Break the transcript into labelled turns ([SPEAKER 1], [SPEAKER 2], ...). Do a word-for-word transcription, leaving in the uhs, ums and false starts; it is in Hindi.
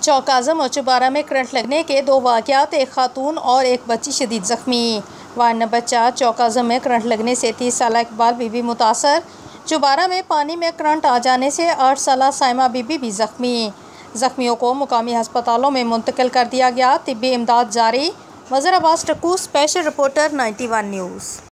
[SPEAKER 1] चौक आजम और चुबारा में करंट लगने के दो वाक़यात, एक खातून और एक बच्ची शदीद ज़ख्मी। वार्ड नंबर चार चौक आजम में करंट लगने से तीस साल इकबाल बीबी मुतासर। चुबारा में पानी में करंट आ जाने से आठ साल साइमा बीबी भी ज़ख्मी। ज़ख्मियों को मुकामी हस्पतालों में मुंतकिल कर दिया गया। तिब्बी इमदाद जारी। Wazir Abbas Takku, special reporter, ninety one news.